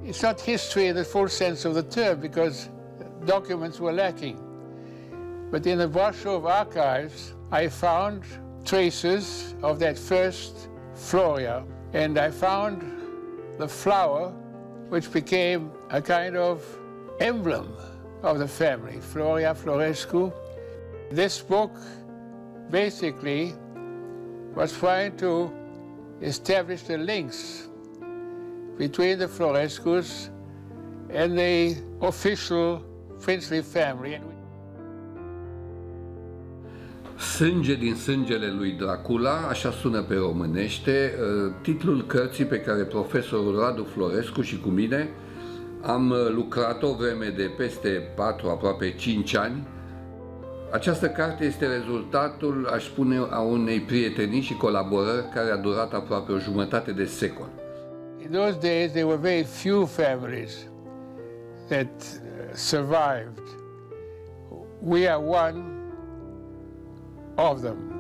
It's not history in the full sense of the term because documents were lacking. But in the Warsaw archives, I found traces of that first Floria, and I found the flower which became a kind of emblem of the family, Floria Florescu. This book basically was trying to establish the links between the Florescus and the official princely family. Sânge din sângele lui Dracula, așa sună pe românește, titlul cărții pe care profesorul Radu Florescu și cu mine am lucrat o vreme de peste 4, aproape 5 ani. Această carte este rezultatul, aș spune, a unei prietenii și colaborări care a durat aproape o jumătate de secol. In those days, there were very few families that survived. We are one of them.